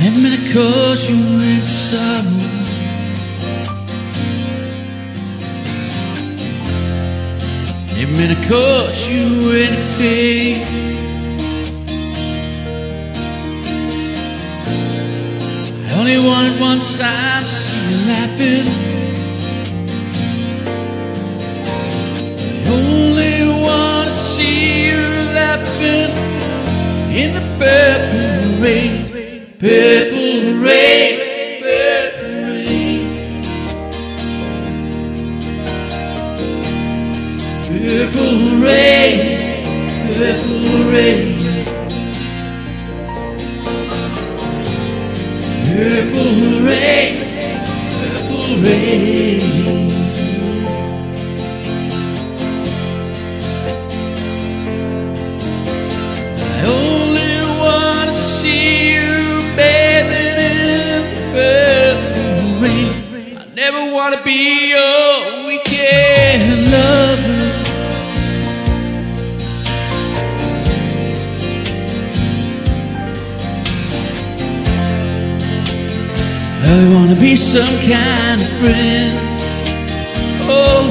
And when I cause you in sorrow, and when I cause you in pain, I only wanted one time to see you laughing. I only want to see you laughing in the purple rain. Purple rain, purple rain, purple rain, purple rain, purple rain, purple rain. I only want to see you bathing in purple rain. I never want to be your weekend lover. I only want to be some kind of friend. Oh,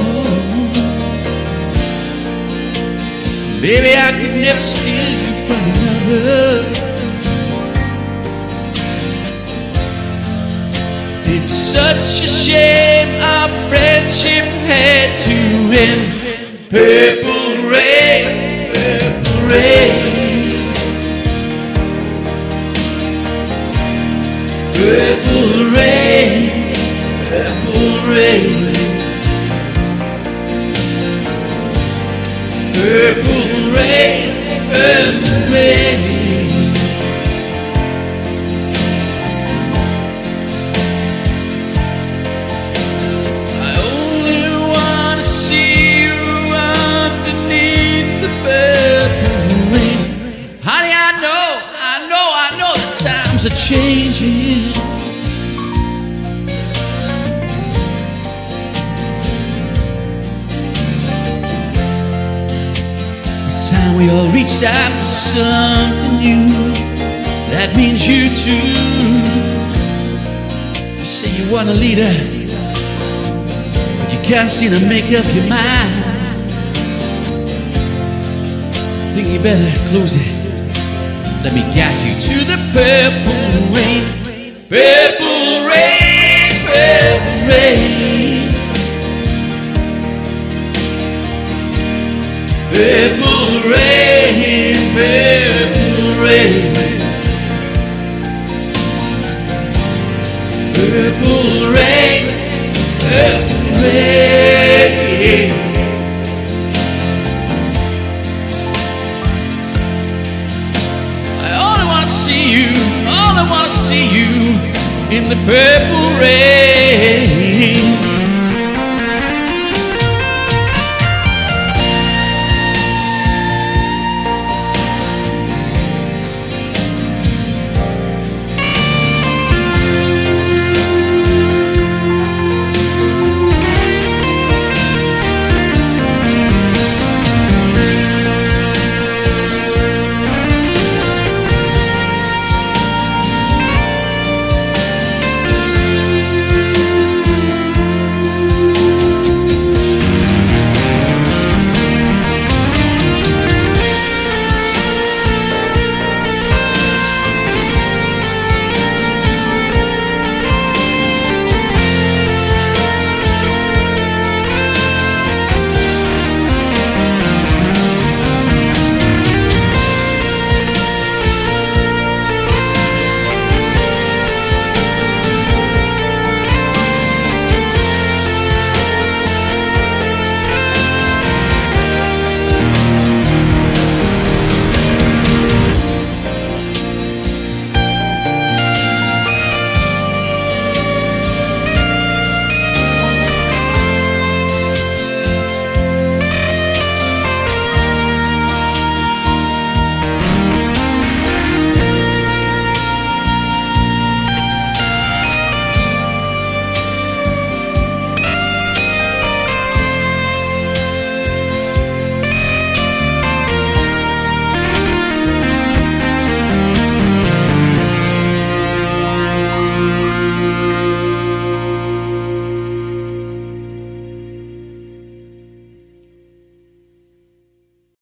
baby, I could never steal you from another. It's such a shame our friendship had to end. Purple rain, purple rain, purple rain, purple rain, purple rain, purple rain. Are changing. It's time we all reached out for something new. That means you too. You say you want a leader, but you can't seem to make up your mind. I think you better close it. Let me guide you to the purple rain. Purple rain, purple rain, purple rain, purple rain, purple rain, purple rain. I wanna see you in the purple rain.